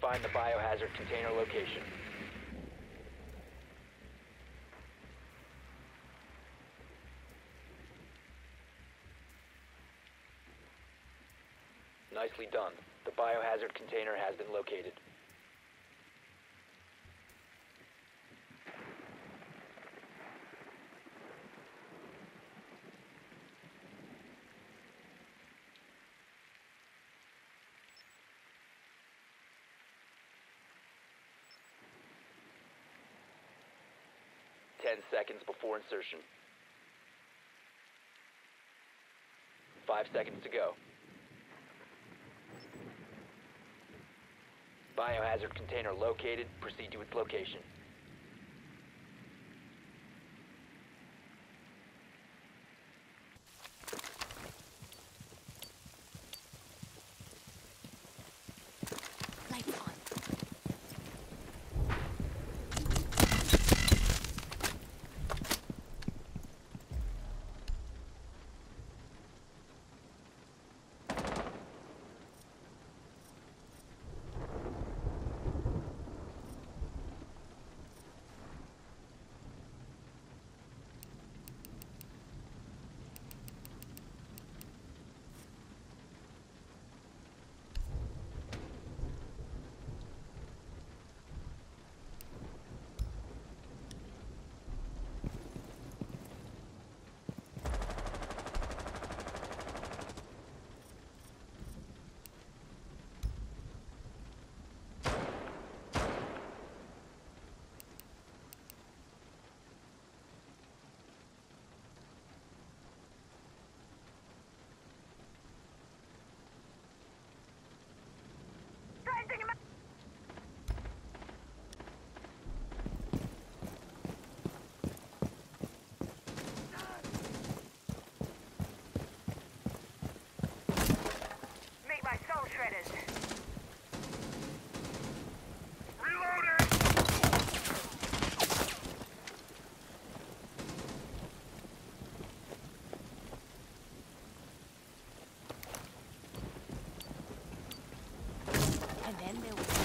find the biohazard container location. Nicely done. The biohazard container has been located. Ten seconds before insertion. 5 seconds to go. Biohazard container located. Proceed to its location. Lights on. And then there was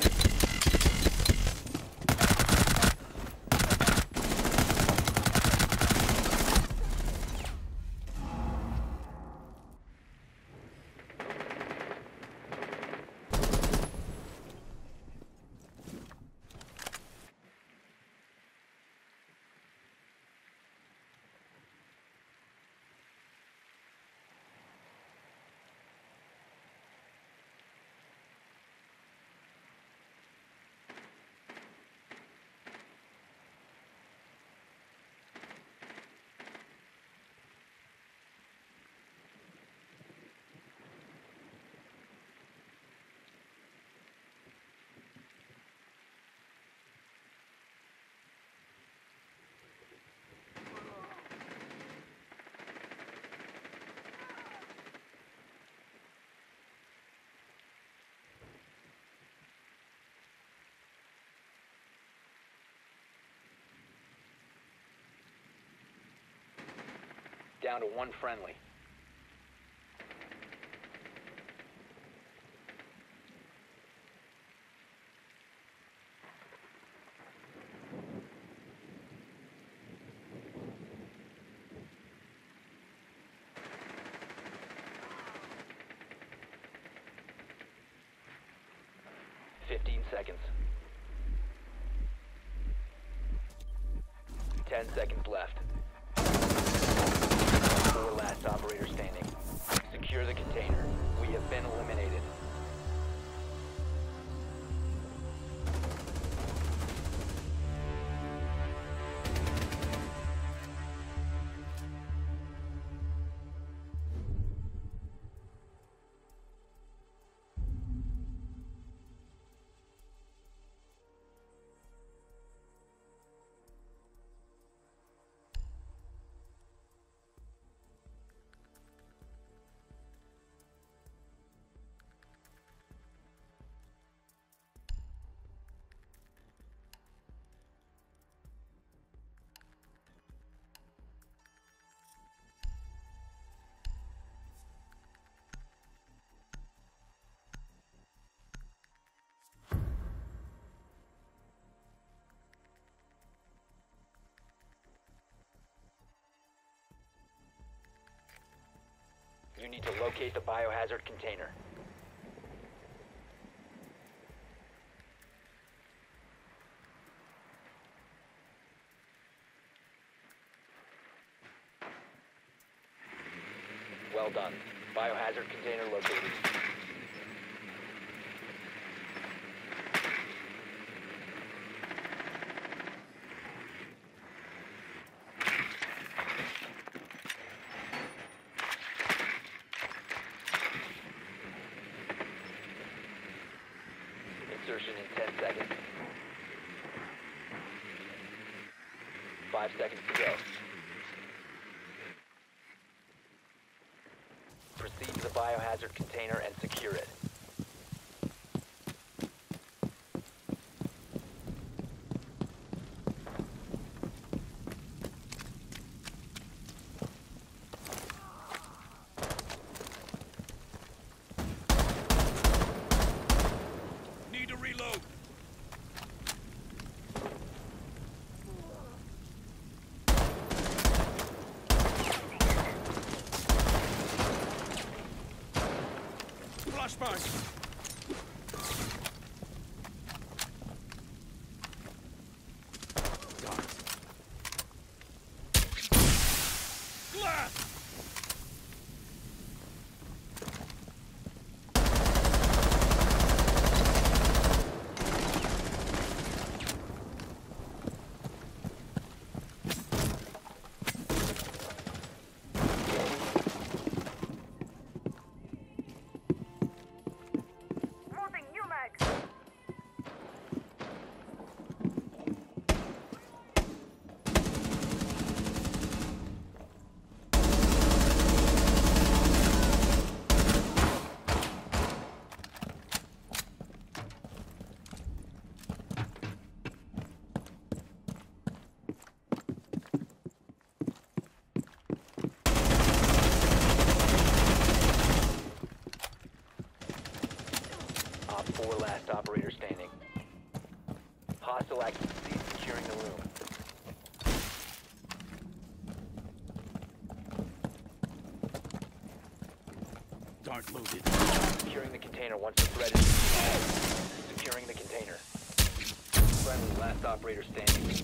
down to one friendly. Seconds. 10 seconds left. 4 last operator standing. Secure the container. We have been eliminated. You need to locate the biohazard container. Well done. Biohazard container located. Insertion in 10 seconds. 5 seconds to go. Proceed to the biohazard container and secure it. Need to reload. Flashbang. Glass. Moving new mags. Op 4 last operator standing. Hostile activity securing the room. Dart loaded. Securing the container once the threat is securing the container. Friendly last operator standing.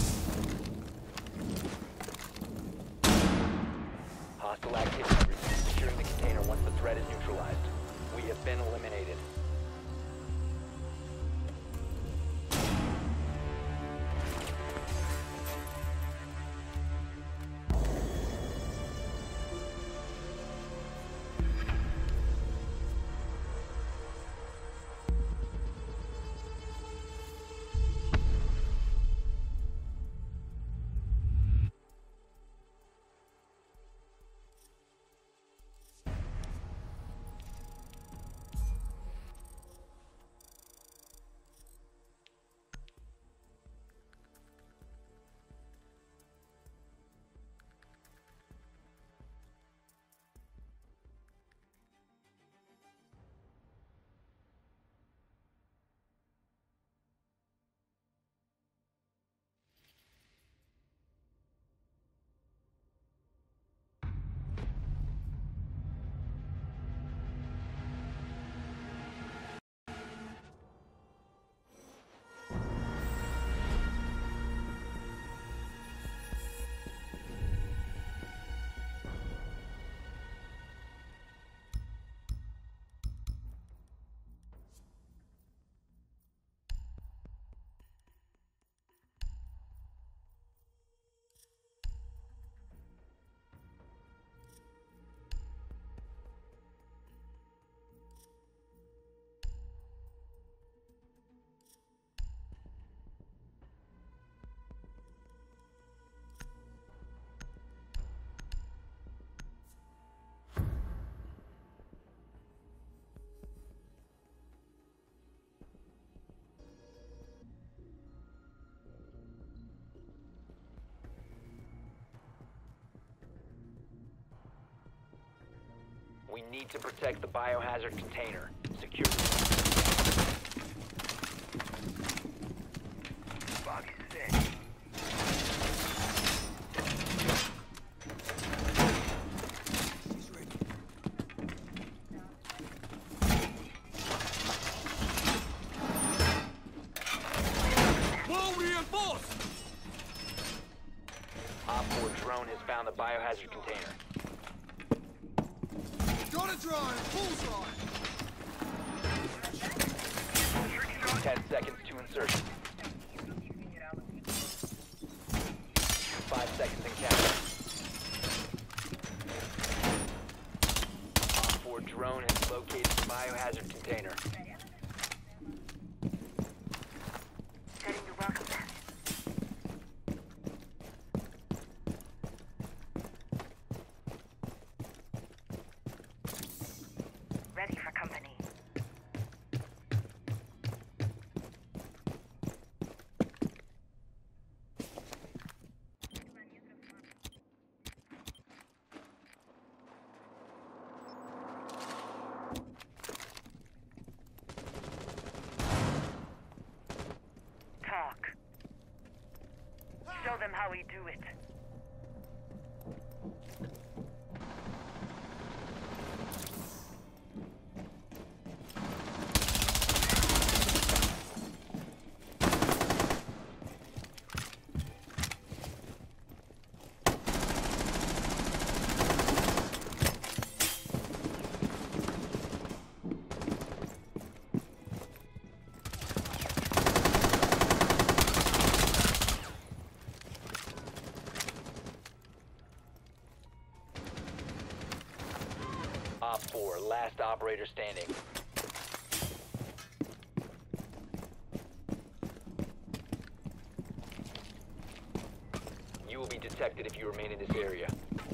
Hostile activity. Securing the container once the threat is neutralized. We have been eliminated. We need to protect the biohazard container. Secure. Bug is set. He's ready. drone has found the biohazard container. Got a drone! Bullseye! 10 seconds to insertion. 5 seconds and counting. Op 4 drone has located the biohazard container. Setting the welcome mat. Ready for company. Talk. Show them how we do it. Op 4, last operator standing. You will be detected if you remain in this area.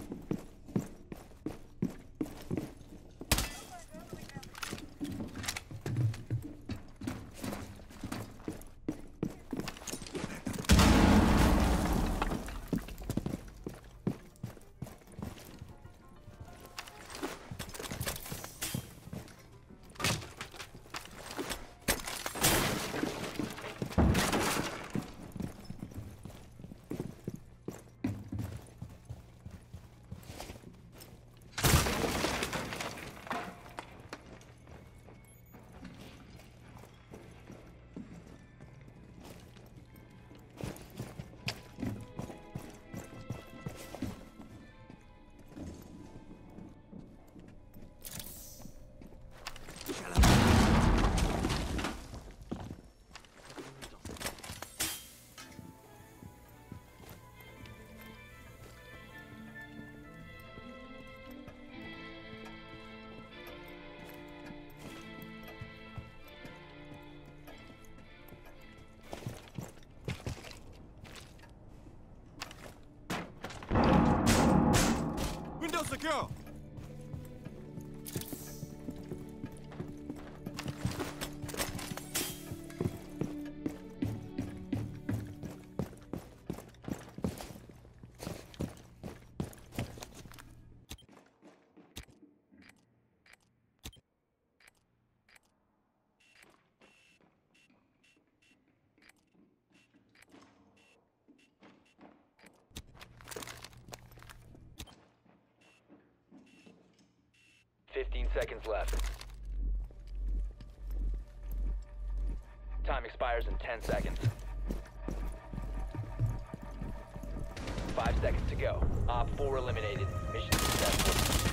Window secure! Seconds left. Time expires in 10 seconds. 5 seconds to go. Op 4 eliminated. Mission successful.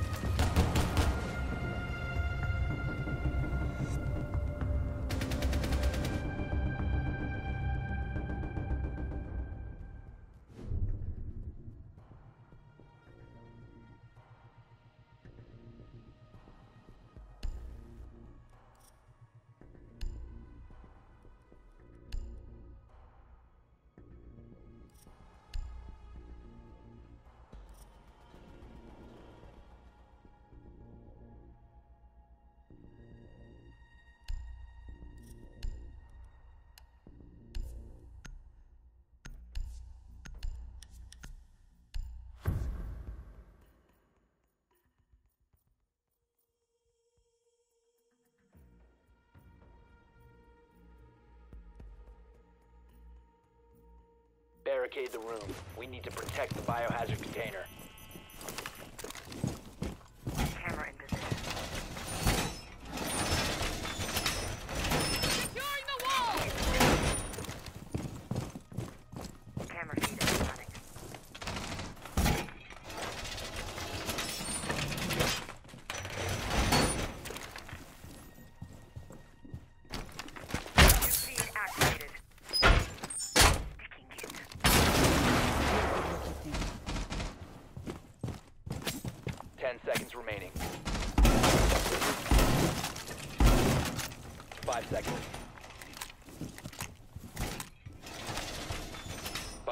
Barricade the room. We need to protect the biohazard container. Camera in position. Securing the wall! Camera feed is running.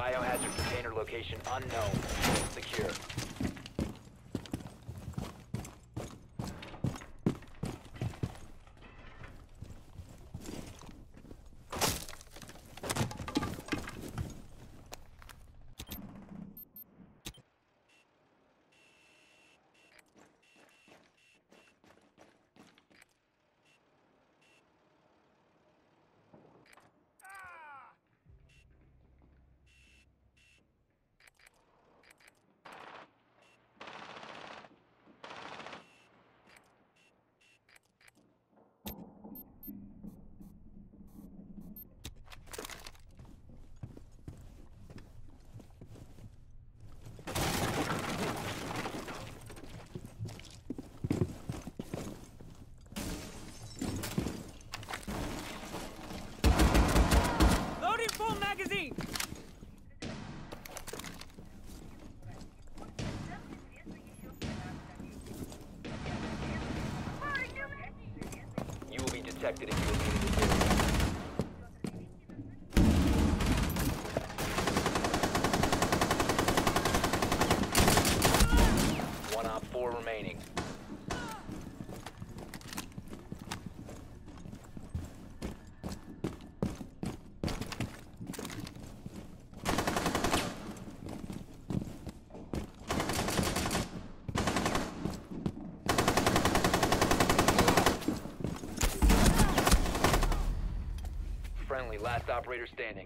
Biohazard container location unknown. Secure. Loading full magazine! You will be detected if you remain in this area. One op 4 remaining. Friendly, last operator standing.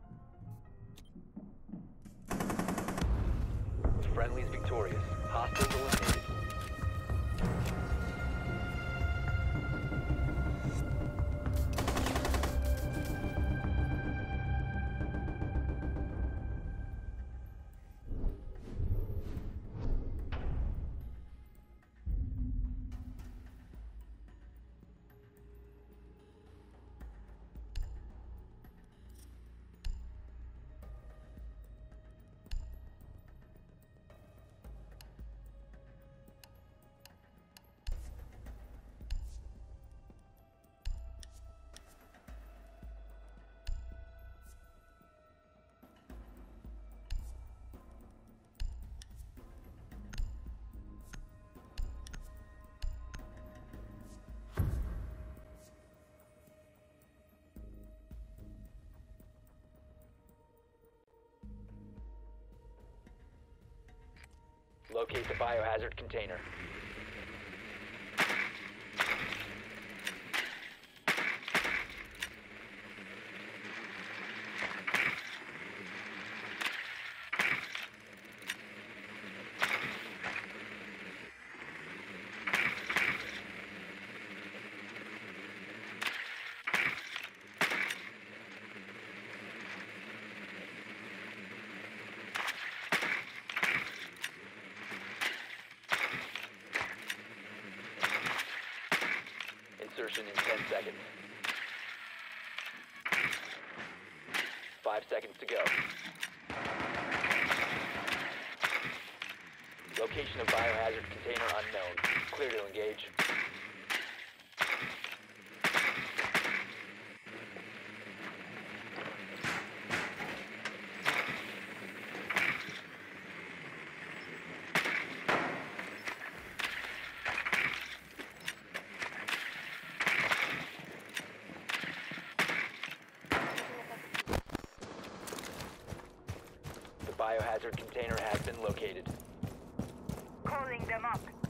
Friendly is victorious. Hostiles eliminated. Locate the biohazard container. Insertion in 10 seconds. 5 seconds to go. Location of biohazard container unknown. Clear to engage. The biohazard container has been located. Calling them up.